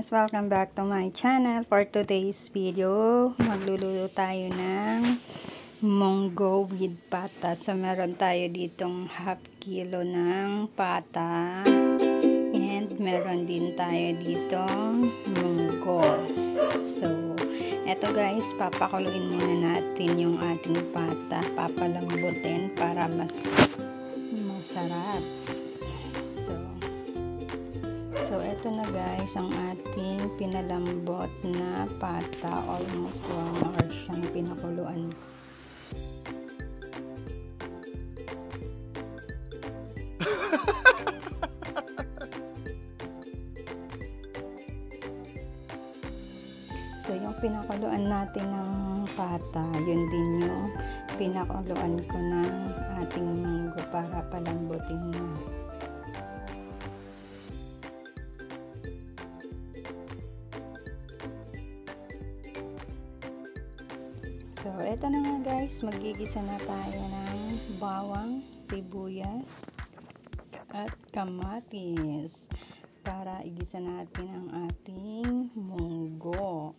guys! Welcome back to my channel. For today's video, magluluto tayo ng munggo with pata. So, meron tayo ditong half kilo ng pata. And meron din tayo ditong munggo. So, eto guys, papakuluin muna natin yung ating pata. Papalambutin para mas masarap. So, eto na guys, ang ating pinalambot na pata. Almost 1 hour siyang pinakuluan. So, yung pinakuluan natin ng pata, yun din yung pinakuluan ko ng ating munggo para palambutin na. So, eto na nga guys, magigisa na tayo ng bawang, sibuyas, at kamatis para igisa natin ang ating munggo.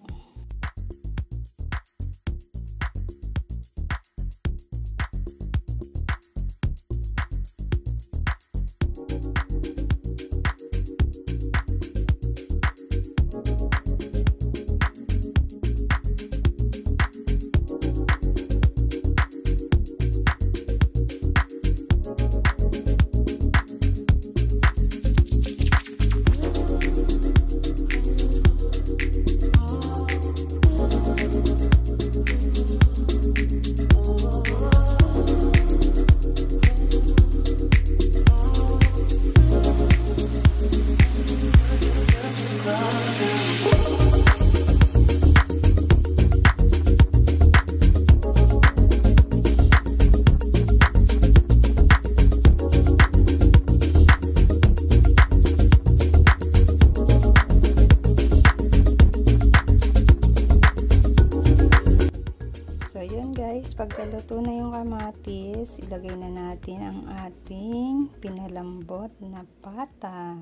Pagkaluto na yung kamatis, ilagay na natin ang ating pinalambot na pata.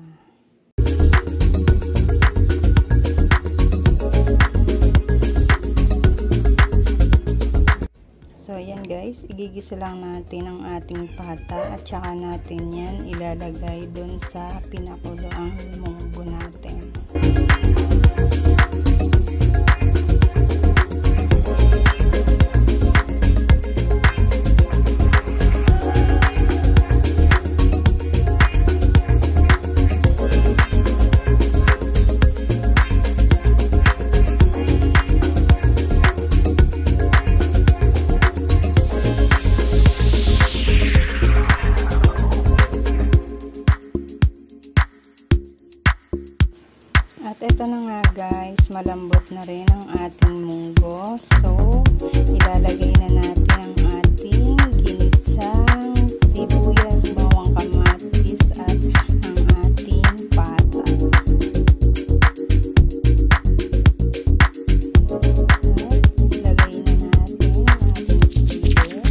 So ayan guys, igigisa lang natin ang ating pata at saka natin yan ilalagay dun sa pinakuloang munggo natin. At ito na nga guys, malambot na rin ang ating munggo. So, ilalagay na natin ang ating ginisang sibuyas, bawang, kamatis at ang ating pata. At ilagay na natin ang ating sibuyas.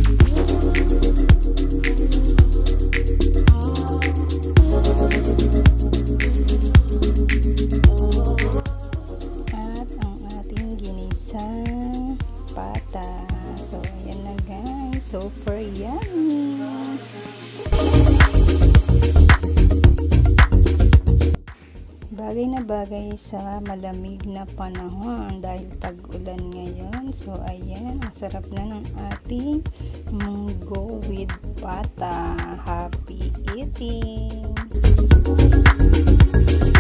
Pata. So, ayan na guys. Super yummy! Bagay na bagay sa malamig na panahon dahil tag-ulan ngayon. So, ayan. Ang sarap na ng ating munggo with pata. Happy eating!